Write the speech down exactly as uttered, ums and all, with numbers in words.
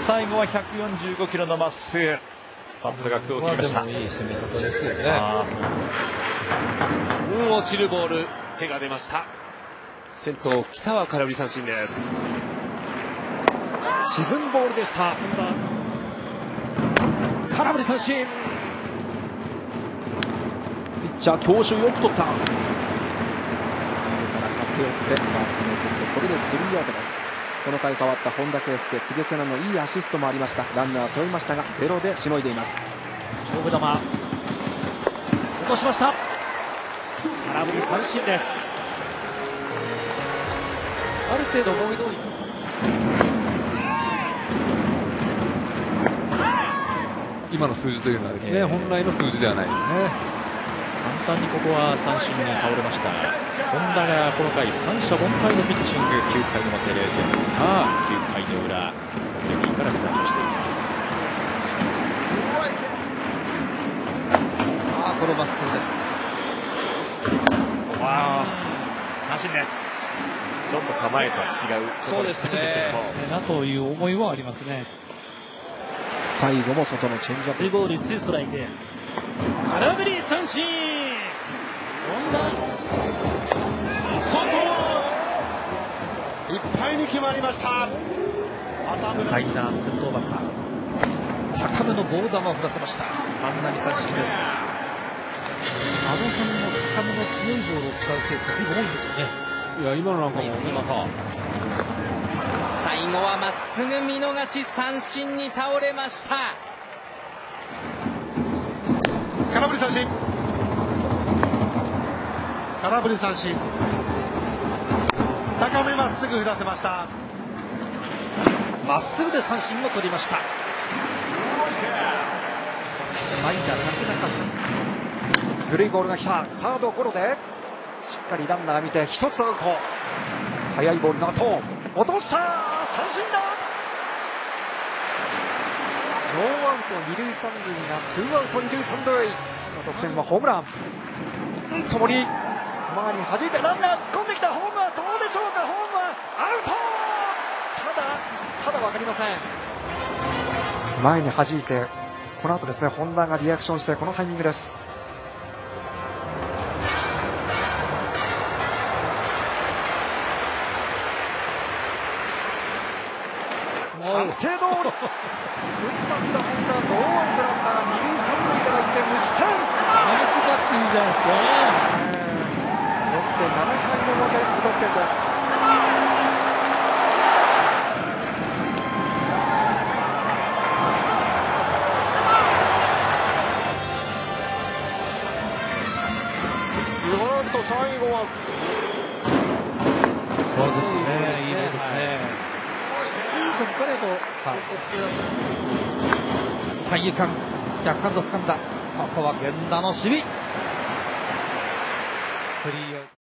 最後はひゃくよんじゅうごキロのまっすぐ、バットが空を切りました。 いい攻め方ですよね。 うん、落ちるボール、手が出ました。先頭北は空振り三振です。沈むボールでした。 空振り三振。ピッチャー強襲よく取った。これでスリーアウトです。この回変わった本田圭佑、柘植世那のいいアシストもありました。ランナー背負いましたがゼロでしのいでいます。 勝負球落としました。空振り三振です。 ある程度思い通り、今の数字というのはですね、えー、本来の数字ではないですね。 簡単にここは三振に倒れました。本田がこの回三者凡退のピッチング、きゅうかいの表れいてん。さあきゅうかいの裏、レディーからスタートしていきます。 ああ、このまっすぐです。 わあ、三振です。ちょっと構えとは違う。 そうですね。 なという思いはありますね。 最後も外のチェンジアップ。 ツーボールツーストライク。空振り三振。 外いっぱいに決まりました。 ライナー先頭バッター、高めのボール球を振らせました。万波三振です。あの辺の高めの強いボールを使うケースが随分多いんですよね。いや、今のなんかも杉本、 最後はまっすぐ見逃し三振に倒れました。 空振り三振、空振り三振、高めまっすぐ振らせました。 まっすぐで三振を取りました。前田拓中さん、古いボールが来た。サードゴロでしっかりランナー見て一つアウト。速いボールの後落とした。三振だ。ノーアウト二塁三塁がツーアウト二塁三塁。得点はホームラン。ともに前に弾いてランナー突っ込んできた。ホームはどうでしょうか。ホームはアウト。ただただ分かりません。前に弾いて、この後ですね、本田がリアクションして、このタイミングです。判定通り。踏ん張った本田、ノーアウトランナー二塁三塁からいって無失点。 ナイスバッティングじゃないですか。 ロッテななかいの表、無得点です。 最後はそうですね、いいボールですね。 いいとこからこう三遊間逆ハンド掴んだ。ここは源田の守備。スリーアウト。